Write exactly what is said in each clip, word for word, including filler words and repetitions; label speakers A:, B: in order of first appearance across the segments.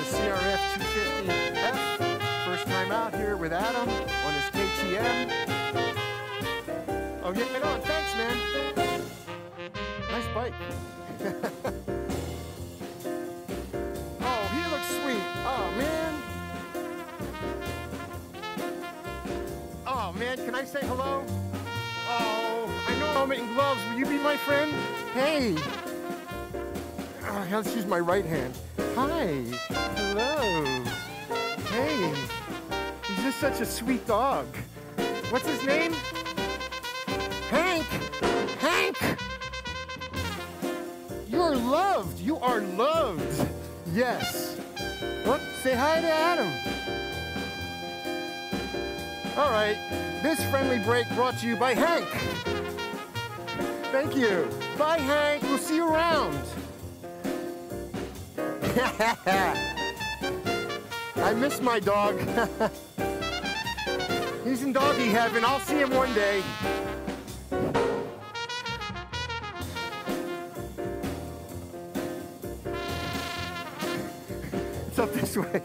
A: C R F two fifty F. First time out here with Adam on his K T M. Oh, yeah, right on. Thanks, man. Nice bike. Oh, he looks sweet. Oh, man. Oh, man, can I say hello? Oh, I know I'm in gloves. Will you be my friend? Hey. Oh, let's use my right hand. Hi. Hello. Hey. He's just such a sweet dog. What's his name? Hank. Hank. You're loved. You are loved. Yes. Look, say hi to Adam. All right. This friendly break brought to you by Hank. Thank you. Bye, Hank. We'll see you around. I miss my dog. He's in doggy heaven. I'll see him one day. It's up this way.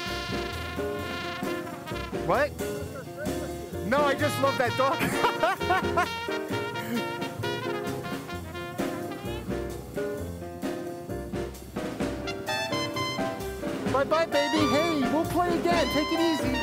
A: What? No, I just love that dog. Bye-bye, baby. Hey, we'll play again. Take it easy.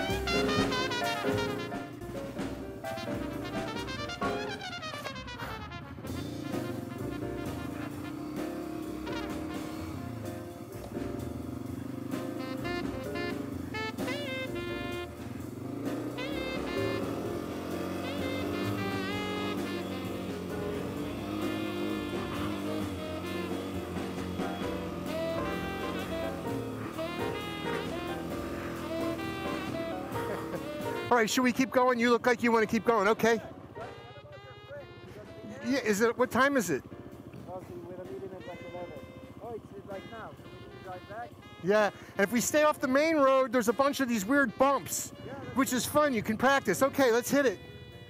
A: All right, should we keep going? You look like you want to keep going. Okay. Yeah, is it, what time is it?
B: Oh, we're leaving at like eleven. Oh, it's like now. So we need to drive back?
A: Yeah, and if we stay off the main road, there's a bunch of these weird bumps,
B: Yeah,
A: which is fun. You can practice. Okay, let's hit it.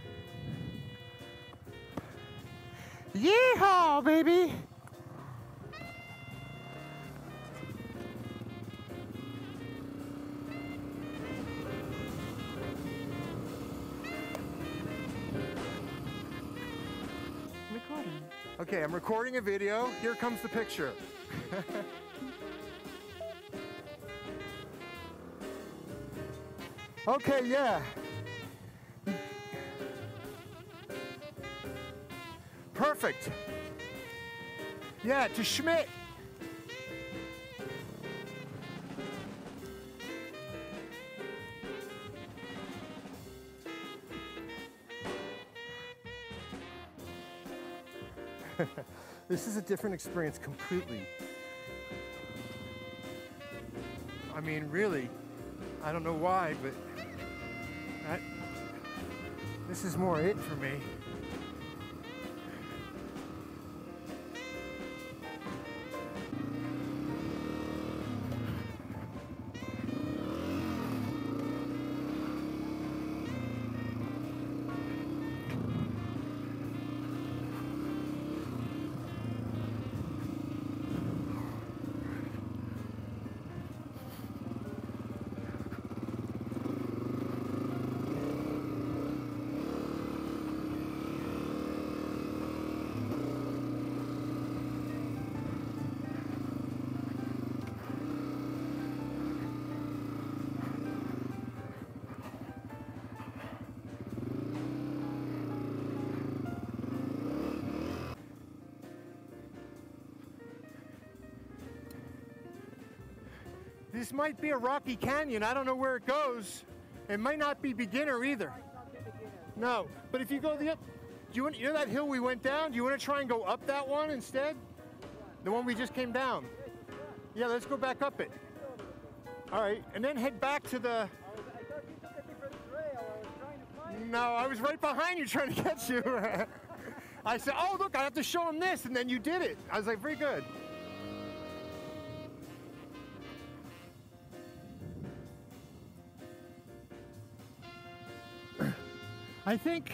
A: Yeehaw, baby. Okay, I'm recording a video. Here comes the picture. Okay, yeah. Perfect. Yeah, to Schmidt. This is a different experience completely. I mean, really, I don't know why, but that, this is more it for me. This might be a rocky canyon. I don't know where it goes. It might not be beginner either. No, but if you go the up, do you want, you know that hill we went down? Do you want to try and go up that one instead? The one we just came down. Yeah, let's go back up it. All right, and then head back to the...
B: I thought you took a different trail. I was trying to find
A: No, I was right behind you trying to catch you. I said, oh, look, I have to show him this, and then you did it. I was like, very good. I think,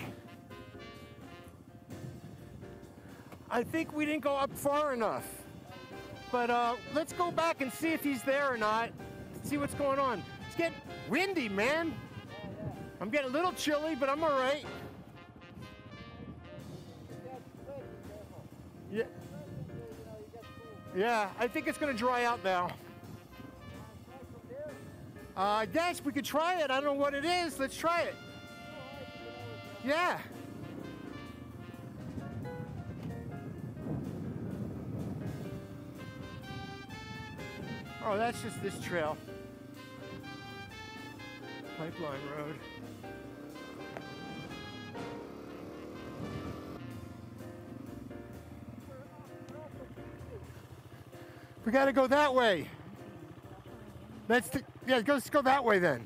A: I think we didn't go up far enough. But uh, let's go back and see if he's there or not. See what's going on. It's getting windy, man.
B: Yeah, yeah.
A: I'm getting a little chilly, but I'm all right. Yeah. Yeah, I think it's gonna dry out now. Uh, I guess we could try it. I don't know what it is. Let's try it. Yeah. Oh, that's just this trail. Pipeline Road. We gotta go that way. Let's t yeah, go, let's go that way then.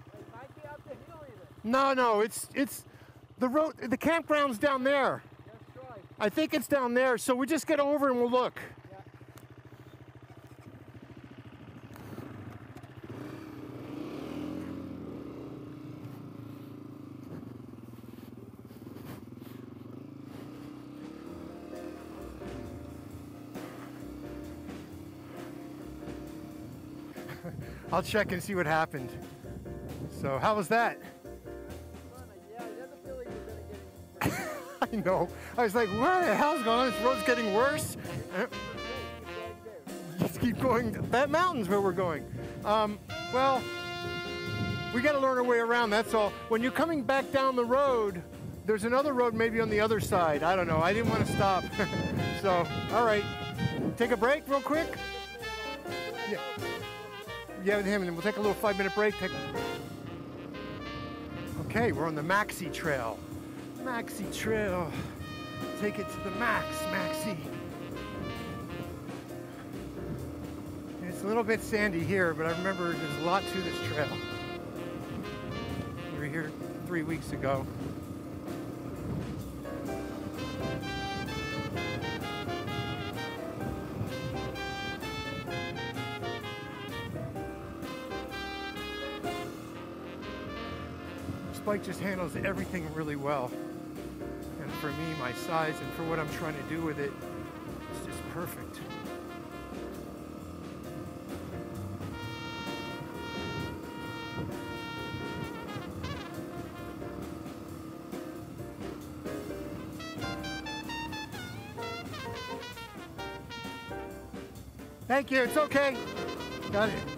A: No, no, it's it's the road. The campground's down there. I think it's down there. So we just get over and we'll look. I'll check and see what happened. So how was that? I know. I was like, what the hell's going on? This road's getting worse. Just keep going. That mountain's where we're going. Um, well, we got to learn our way around, that's all. When you're coming back down the road, there's another road maybe on the other side. I don't know. I didn't want to stop. So, all right. Take a break real quick. Yeah. Yeah, with him, and we'll take a little five-minute break. Take... Okay, we're on the Maxi Trail. Maxi Trail. Take it to the max, Maxi. It's a little bit sandy here, but I remember there's a lot to this trail. We were here three weeks ago. Bike just handles everything really well, and for me, my size, and for what I'm trying to do with it, it's just perfect. Thank you, it's okay. Got it.